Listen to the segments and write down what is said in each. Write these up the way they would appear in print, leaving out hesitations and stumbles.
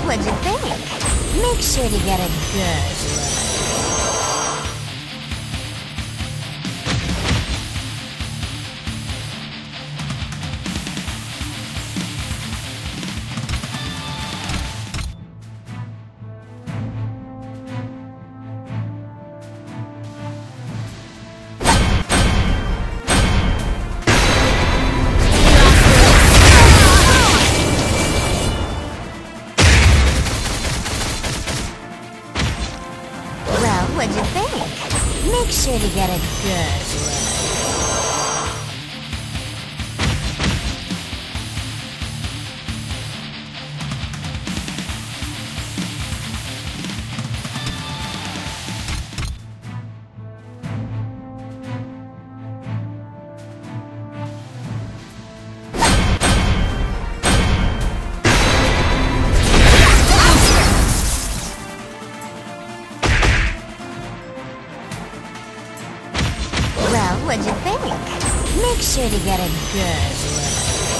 What'd you think? Make sure to get a good look. What'd you think? Make sure to get a good look. What'd you think? Make sure to get a good look.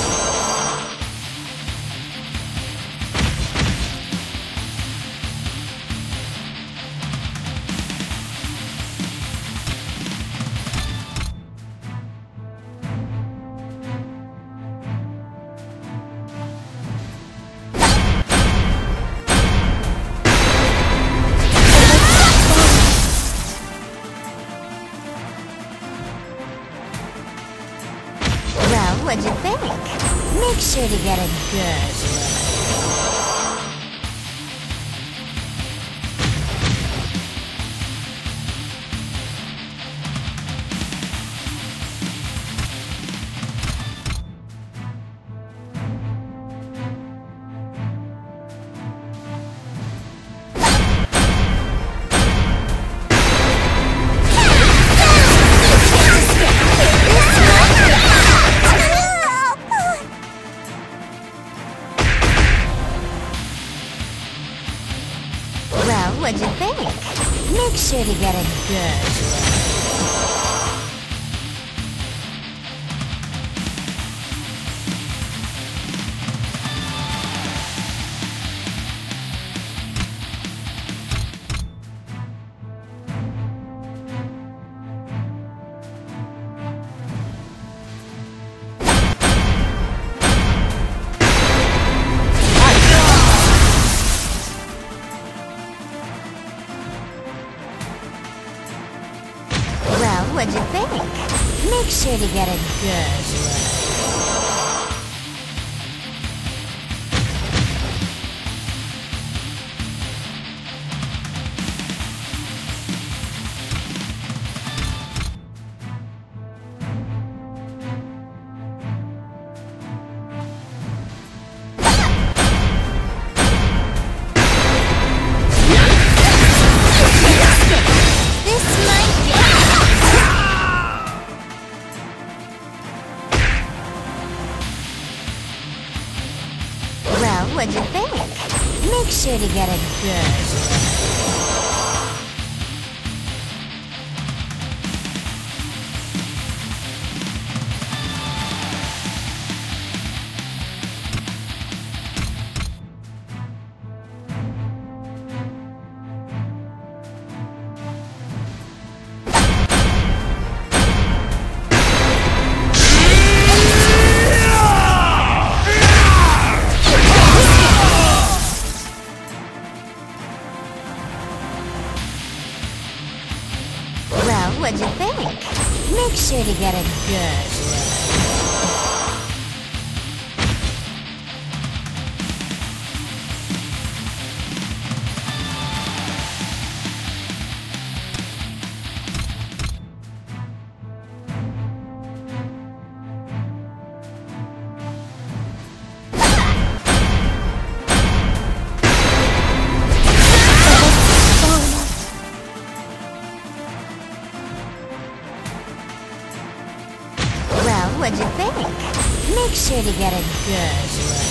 What'd you think? Make sure to get a good look. What'd you think? Make sure to get a good look. What'd you think? Make sure to get a good look. What'd you think? Make sure to get a good look. What'd you think? Make sure to get a good look. What'd you think? Make sure to get a good look.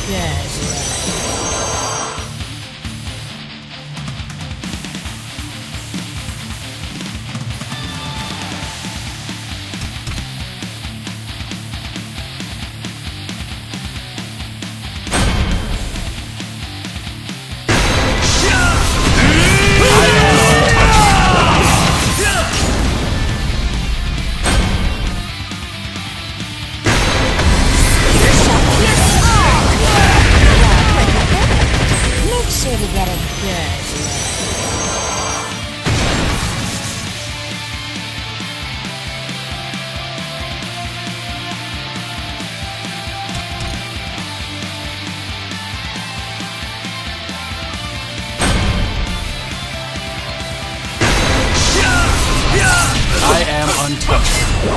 I am untouchable.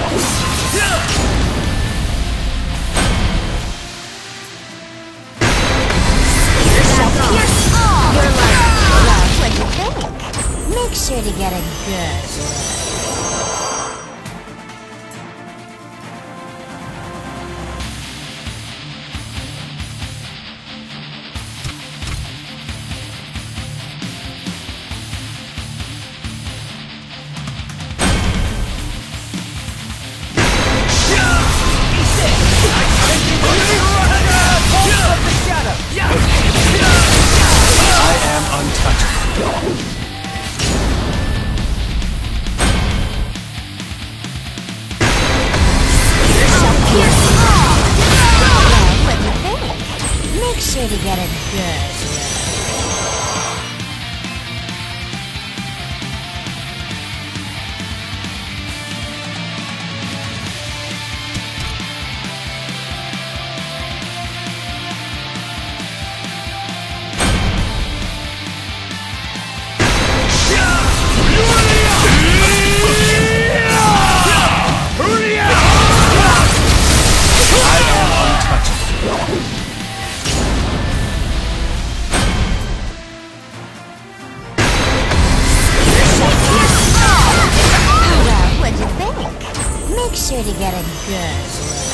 What you think? Make sure to get a good look. I am untouchable. What do you think? Make sure to get a good look. Make sure to get a good look.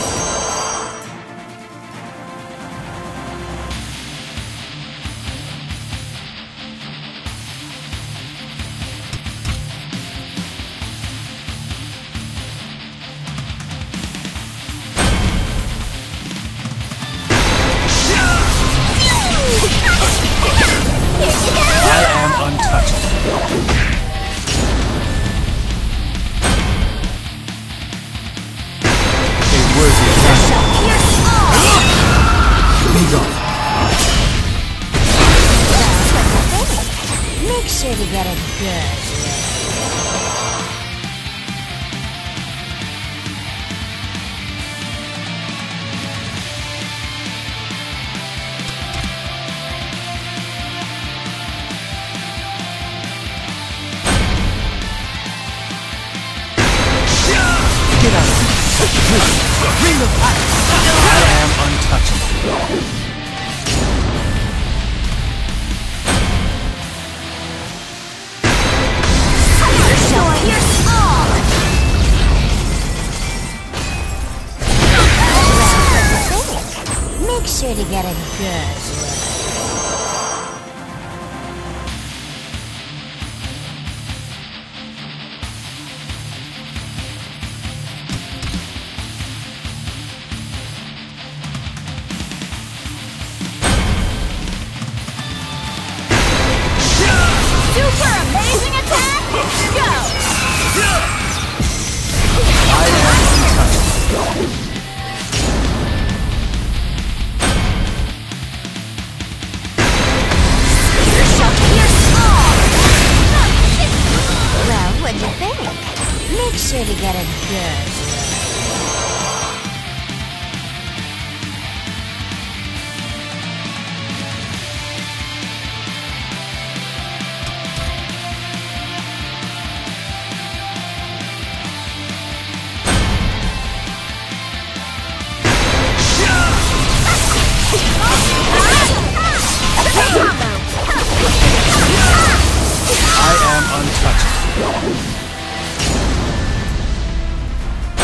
I am untouchable. Make sure to get a good look. I am untouchable. Make sure to get a good look. Super amazing attack! Go! I am untouchable. Well, what'd you think? Make sure to get a good look. I am untouchable.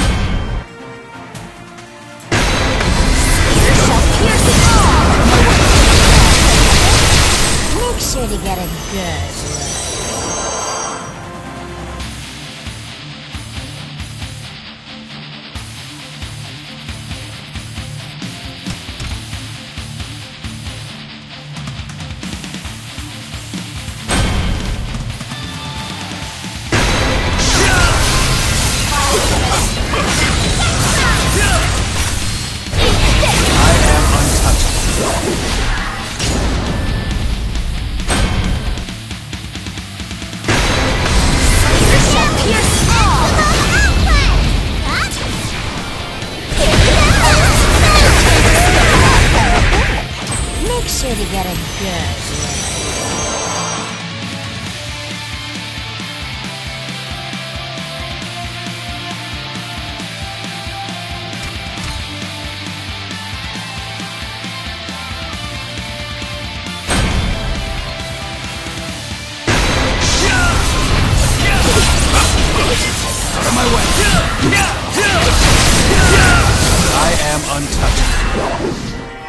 sure to get a good look. I am untouchable. Make sure to get a good look. Out of my way. I am untouchable.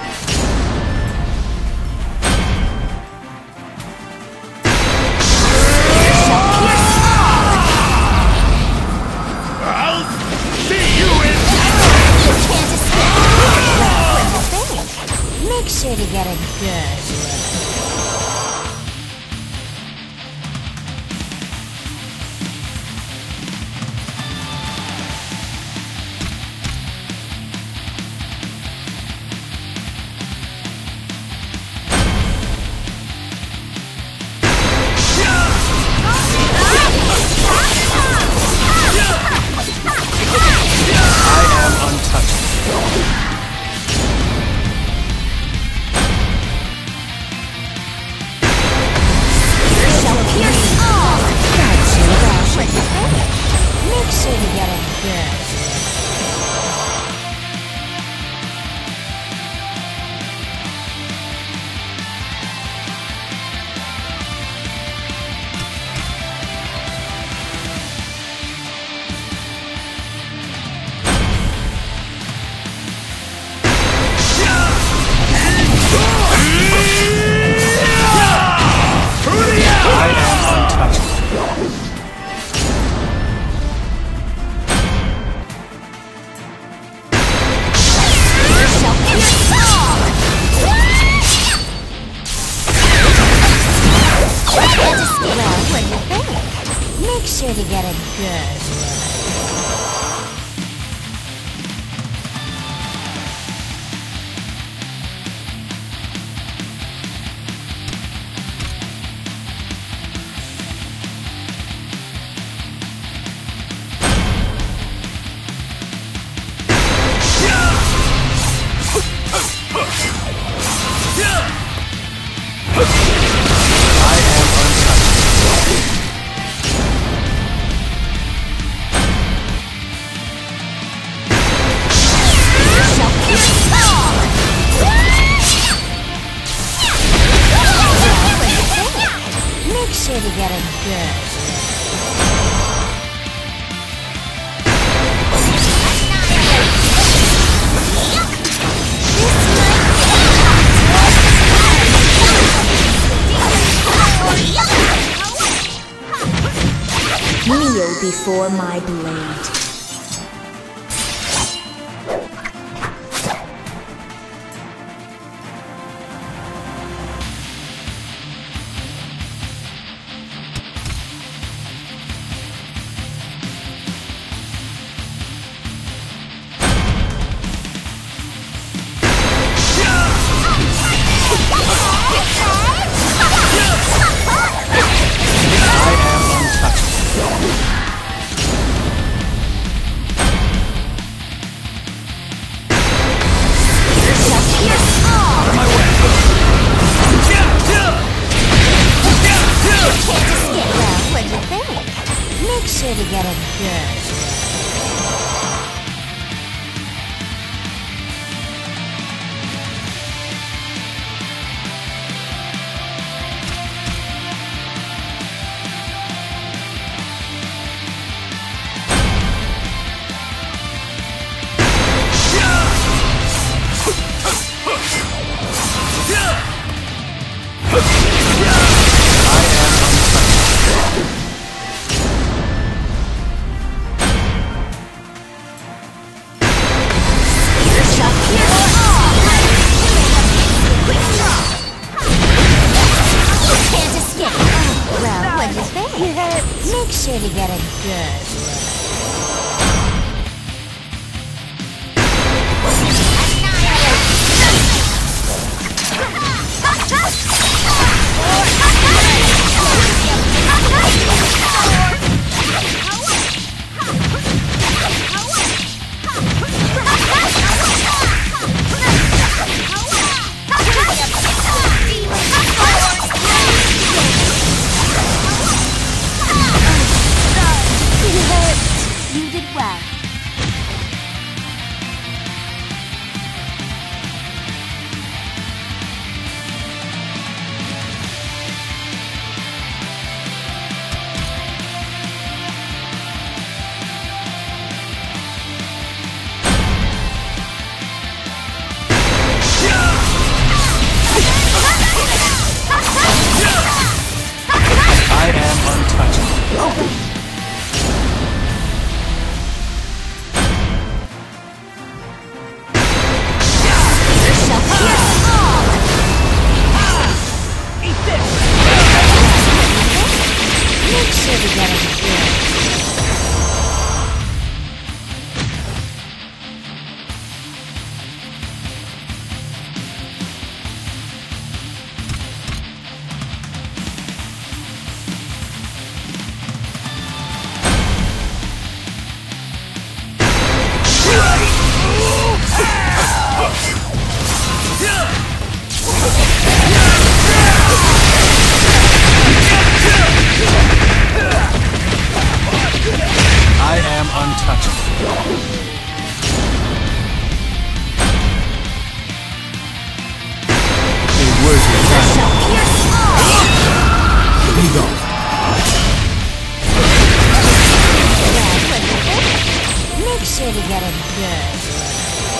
I'll see you in You can't escape. Well, what do you think? Make sure to get a good look. I am untouchable. Make sure to get a good look. I am untouchable. Well, what do you think? Make sure to get a good look. I am untouchable. Make sure to get a good look. Kneel before my blade. I am untouchable. Out of my way. Well, what do you think? Make sure to get a good look. Yeah! Make sure to get a good look. You did well. I am untouchable. Make sure to get a good. I am untouchable. A worthy battle. Be gone. Make sure to get a good look.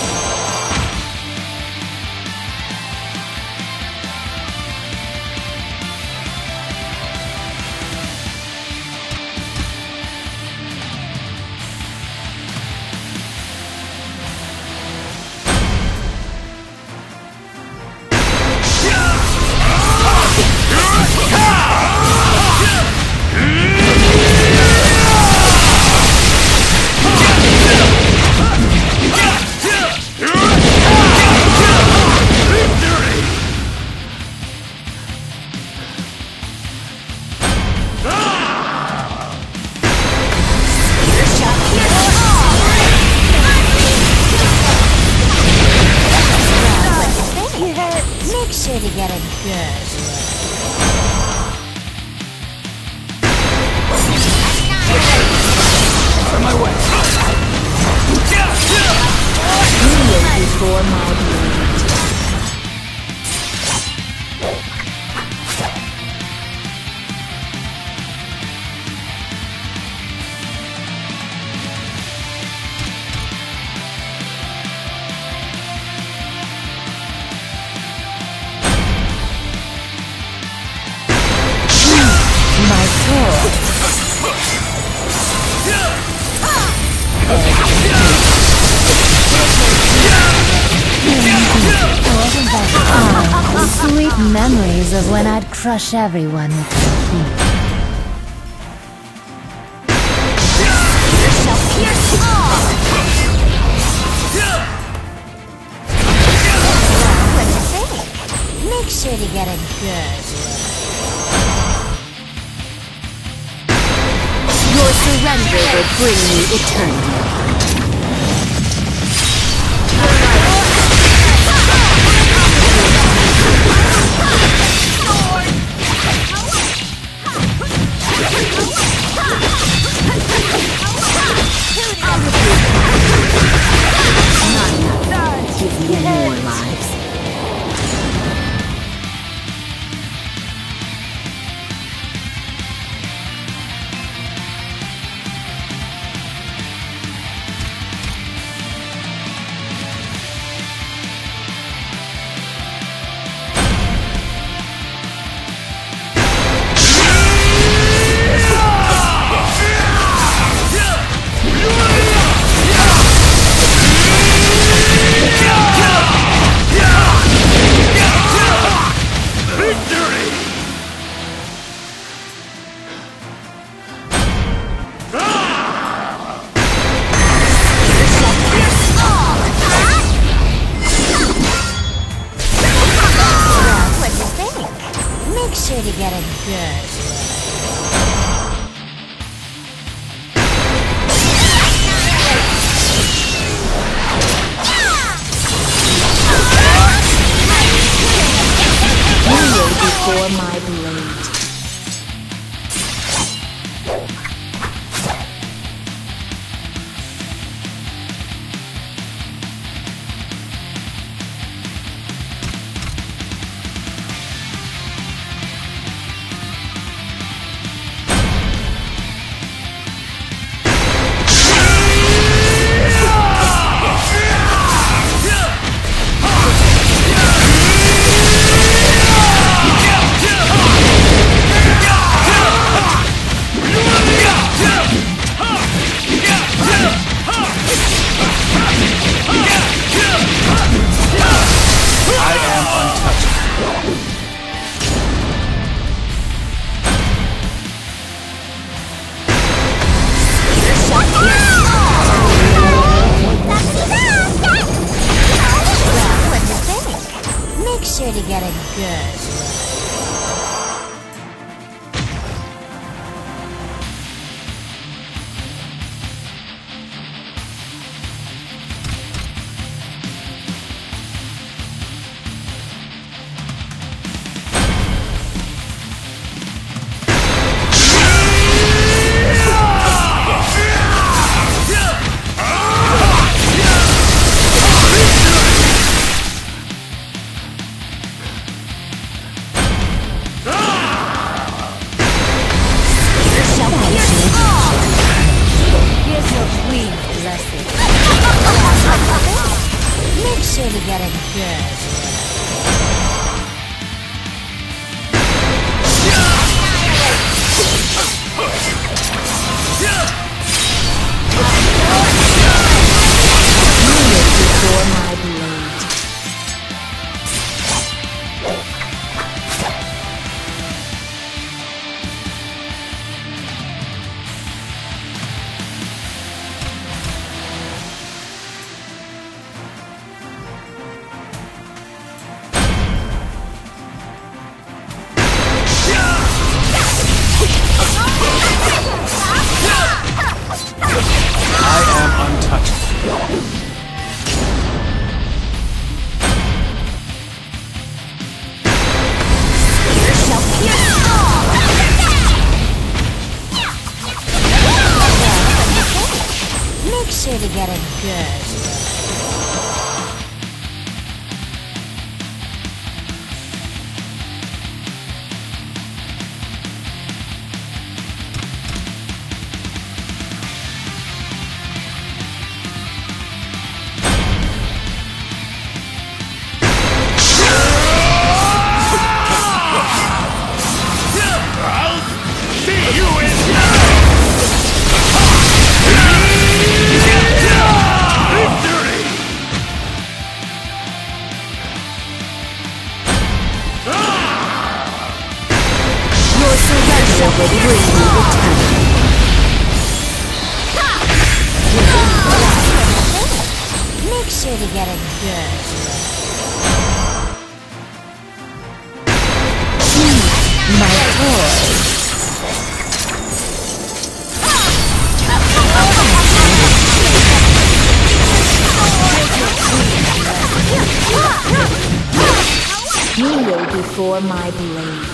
Make sure to get a good look. Out of my way. Kneel before my blade. My sword. Sweet memories of when I'd crush everyone with my feet. Make sure to get a good look. Your surrender will bring me eternity. Give me more lives. good Kneel before my blade. sure to get it good. Make sure to get it good. Before my blade. I am untouchable. Make sure to get it good. Will bring me eternity. Make sure to get it good. My toy. Kneel before my blade.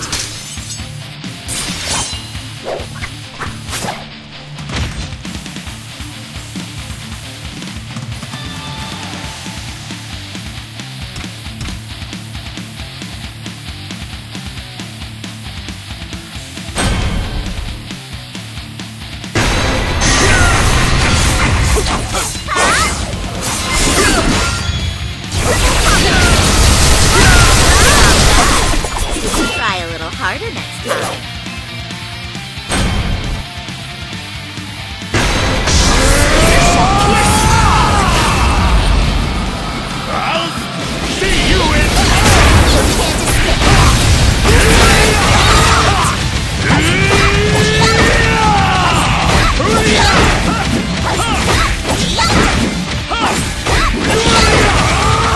Try a little harder next time. I'll see you in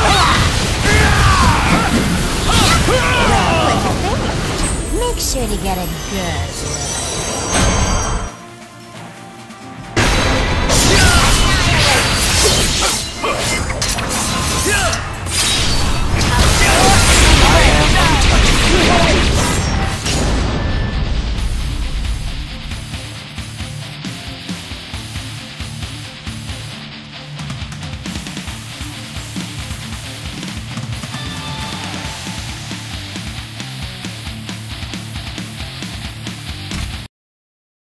Make sure to get get a good look.